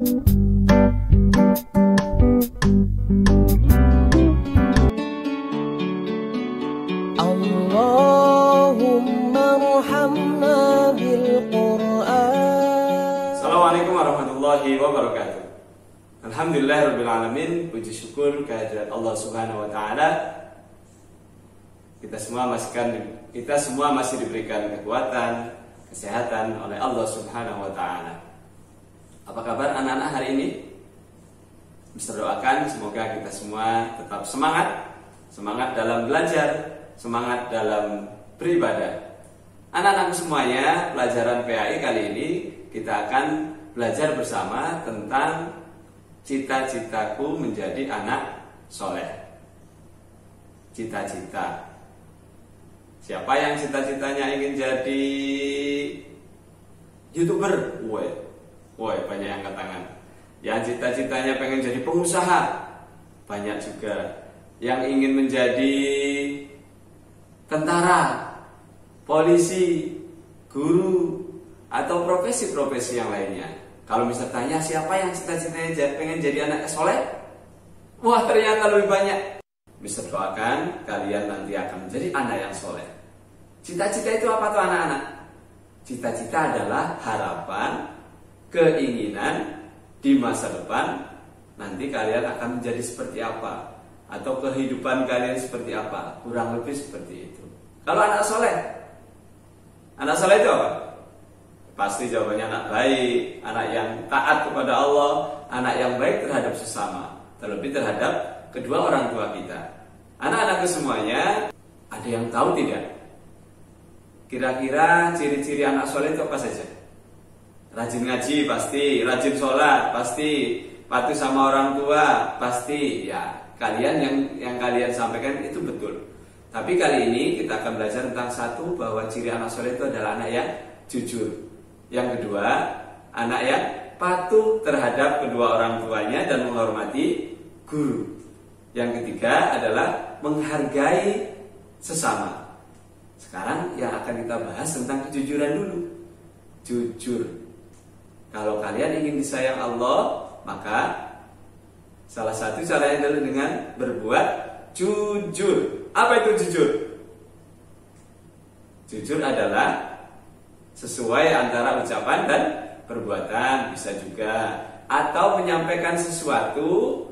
Allahumma arhamna bil Qur'an. Assalamualaikum warahmatullahi wabarakatuh. Alhamdulillahirabbil alamin, puji syukur kehadirat Allah Subhanahu wa taala. Kita semua masih diberikan kekuatan, kesehatan oleh Allah Subhanahu wa taala. Apa kabar anak-anak hari ini? Bisa doakan semoga kita semua tetap semangat dalam belajar, semangat dalam beribadah. Anak-anak semuanya, pelajaran PAI kali ini kita akan belajar bersama tentang cita-citaku menjadi anak soleh. Cita-cita. Siapa yang cita-citanya ingin jadi YouTuber? Woi, banyak yang angkat tangan. Yang cita-citanya pengen jadi pengusaha, banyak juga. Yang ingin menjadi tentara, polisi, guru, atau profesi-profesi yang lainnya. Kalau misalnya tanya siapa yang cita-citanya pengen jadi anak soleh, wah ternyata lebih banyak. Mister doakan kalian nanti akan menjadi anak yang soleh. Cita-cita itu apa tuh anak-anak? Cita-cita adalah harapan, keinginan di masa depan nanti kalian akan menjadi seperti apa, atau kehidupan kalian seperti apa, kurang lebih seperti itu. Kalau anak soleh itu apa? Pasti jawabannya anak baik, anak yang taat kepada Allah, anak yang baik terhadap sesama, terlebih terhadap kedua orang tua kita. Anak-anakku semuanya, ada yang tahu tidak? Kira-kira ciri-ciri anak soleh itu apa saja? Rajin ngaji pasti, rajin sholat pasti, patuh sama orang tua pasti. Ya, kalian yang kalian sampaikan itu betul. Tapi kali ini kita akan belajar tentang satu, bahwa ciri anak soleh itu adalah anak yang jujur. Yang kedua, anak yang patuh terhadap kedua orang tuanya dan menghormati guru. Yang ketiga adalah menghargai sesama. Sekarang yang akan kita bahas tentang kejujuran dulu. Jujur. Kalau kalian ingin disayang Allah, maka salah satu caranya adalah dengan berbuat jujur. Apa itu jujur? Jujur adalah sesuai antara ucapan dan perbuatan, bisa juga, atau menyampaikan sesuatu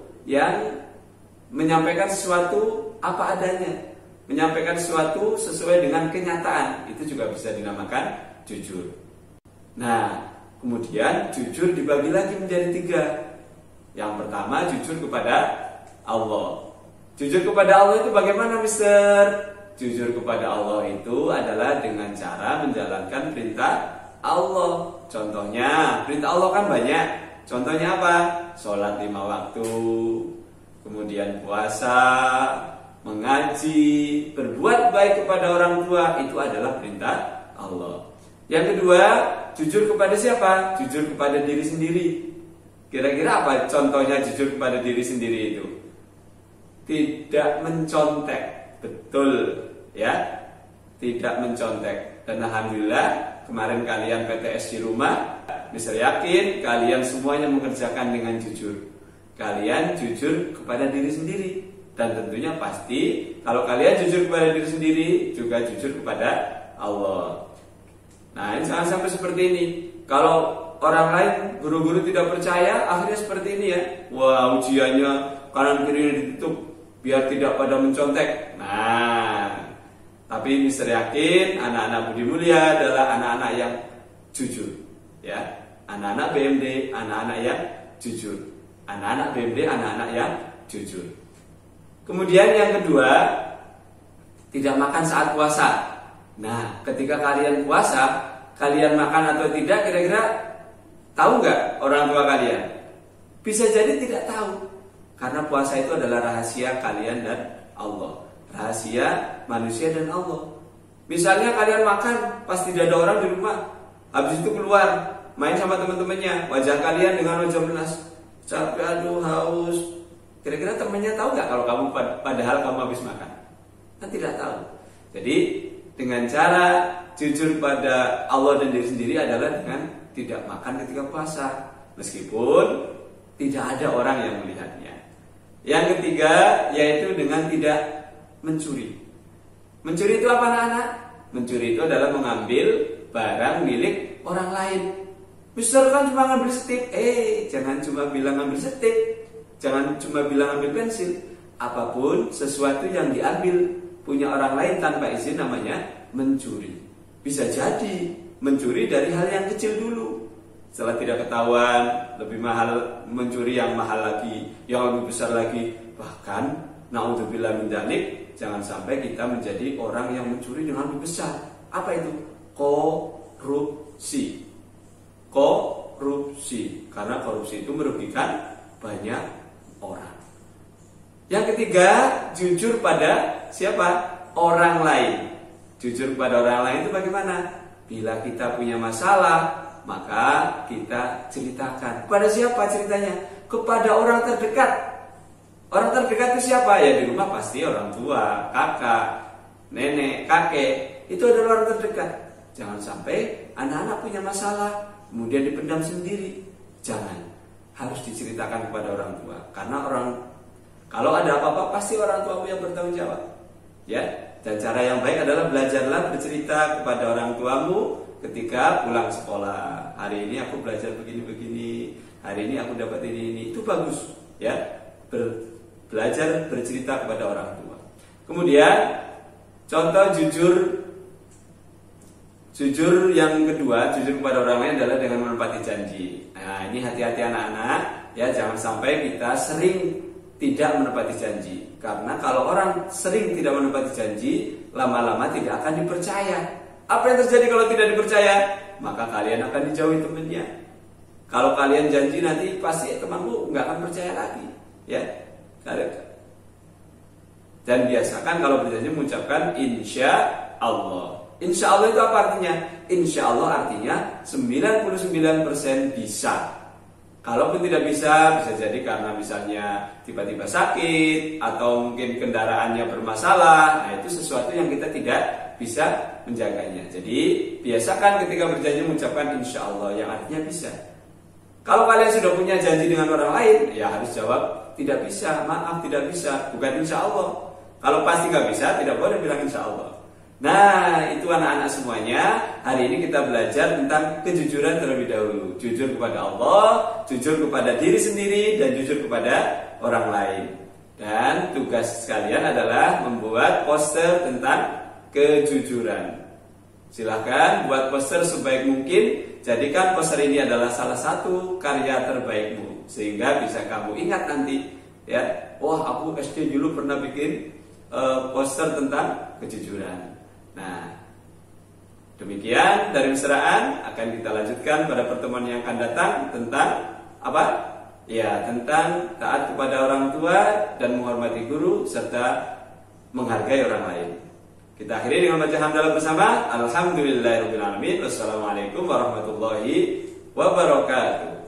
apa adanya, menyampaikan sesuatu sesuai dengan kenyataan, itu juga bisa dinamakan jujur. Nah, kemudian jujur dibagi lagi menjadi 3. Yang pertama, jujur kepada Allah. Jujur kepada Allah itu bagaimana, Mister? Jujur kepada Allah itu adalah dengan cara menjalankan perintah Allah. Contohnya, perintah Allah kan banyak. Contohnya apa? Sholat 5 waktu, kemudian puasa, mengaji, berbuat baik kepada orang tua, itu adalah perintah Allah. Yang kedua, jujur kepada siapa? Jujur kepada diri sendiri. Kira-kira apa contohnya jujur kepada diri sendiri itu? Tidak mencontek. Betul, ya, tidak mencontek. Dan alhamdulillah kemarin kalian PTS di rumah, bisa yakin kalian semuanya mengerjakan dengan jujur. Kalian jujur kepada diri sendiri, dan tentunya pasti kalau kalian jujur kepada diri sendiri juga jujur kepada Allah. Nah, ini jangan sampai seperti ini. Kalau orang lain, guru-guru tidak percaya, akhirnya seperti ini ya. Wah, ujiannya kanan kiri ditutup biar tidak pada mencontek. Nah, tapi Mister yakin anak-anak Budi Mulia adalah anak-anak yang jujur, ya. Anak-anak BMD, anak-anak yang jujur. Anak-anak BMD, anak-anak yang jujur. Kemudian yang kedua, tidak makan saat puasa. Nah, ketika kalian puasa, kalian makan atau tidak, kira-kira tahu nggak orang tua kalian? Bisa jadi tidak tahu. Karena puasa itu adalah rahasia kalian dan Allah. Rahasia manusia dan Allah. Misalnya kalian makan pas tidak ada orang di rumah, habis itu keluar main sama teman-temannya, wajah kalian dengan wajah melas, capek, aduh, haus. Kira-kira temannya tahu nggak kalau kamu padahal kamu habis makan? Kan tidak tahu. Jadi dengan cara jujur pada Allah dan diri sendiri adalah dengan tidak makan ketika puasa. meskipun tidak ada orang yang melihatnya. Yang ketiga yaitu dengan tidak mencuri. Mencuri itu apa anak-anak? Mencuri itu adalah mengambil barang milik orang lain. Mister kan cuma ngambil setip. Jangan cuma bilang ngambil setip, jangan cuma bilang ngambil pensil. Apapun sesuatu yang diambil punya orang lain tanpa izin namanya mencuri. Bisa jadi mencuri dari hal yang kecil dulu. Setelah tidak ketahuan, lebih mahal, mencuri yang mahal lagi, yang lebih besar lagi. Bahkan naudzubillah min dzalik, jangan sampai kita menjadi orang yang mencuri dengan lebih besar. Apa itu? Korupsi. Korupsi. Karena korupsi itu merugikan banyak orang. Yang ketiga, jujur pada siapa? Orang lain. Jujur pada orang lain itu bagaimana? Bila kita punya masalah, maka kita ceritakan. Kepada siapa ceritanya? Kepada orang terdekat. Orang terdekat itu siapa? Ya di rumah pasti orang tua, kakak, nenek, kakek. Itu adalah orang terdekat. Jangan sampai anak-anak punya masalah kemudian dipendam sendiri. Jangan. Harus diceritakan kepada orang tua. Karena kalau ada apa-apa pasti orang tuamu yang bertanggung jawab. Ya. Dan cara yang baik adalah belajarlah bercerita kepada orang tuamu ketika pulang sekolah. Hari ini aku belajar begini-begini, hari ini aku dapat ini. Itu bagus, ya. Belajar bercerita kepada orang tua. Kemudian contoh jujur yang kedua, jujur kepada orang lain adalah dengan menepati janji. Nah, ini hati-hati anak-anak, ya, jangan sampai kita sering tidak menepati janji. Karena kalau orang sering tidak menepati janji, lama-lama tidak akan dipercaya. Apa yang terjadi kalau tidak dipercaya? Maka kalian akan dijauhi temannya. Kalau kalian janji nanti pasti temanmu nggak akan percaya lagi, ya. Dan biasakan kalau berjanji mengucapkan insya Allah. Insya Allah itu apa artinya? Insya Allah artinya 99% bisa. Kalaupun tidak bisa jadi karena misalnya tiba-tiba sakit atau mungkin kendaraannya bermasalah. Nah, itu sesuatu yang kita tidak bisa menjaganya. Jadi biasakan ketika berjanji mengucapkan insya Allah yang artinya bisa. Kalau kalian sudah punya janji dengan orang lain, ya harus jawab tidak bisa, maaf tidak bisa, bukan insya Allah. Kalau pasti nggak bisa, tidak boleh bilang insya Allah. Nah, itu anak-anak semuanya. Hari ini kita belajar tentang kejujuran terlebih dahulu. Jujur kepada Allah, jujur kepada diri sendiri, dan jujur kepada orang lain. Dan tugas kalian adalah membuat poster tentang kejujuran. Silahkan buat poster sebaik mungkin. Jadikan poster ini adalah salah satu karya terbaikmu, sehingga bisa kamu ingat nanti, ya. Wah, aku SD dulu pernah bikin poster tentang kejujuran. Nah, demikian dari mesraan. Akan kita lanjutkan pada pertemuan yang akan datang tentang apa? Ya, tentang taat kepada orang tua dan menghormati guru serta menghargai orang lain. Kita akhiri dengan baca hamdalah bersama. Alhamdulillahirabbil alamin. Wassalamualaikum warahmatullahi wabarakatuh.